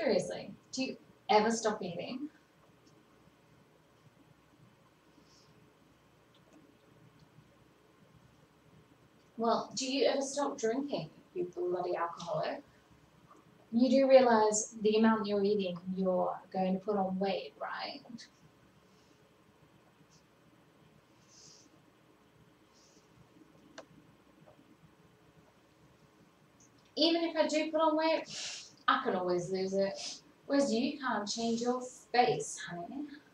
Seriously, do you ever stop eating? Well, do you ever stop drinking, you bloody alcoholic? You do realize the amount you're eating, you're going to put on weight, right? Even if I do put on weight, I can always lose it. Whereas you can't change your face, honey.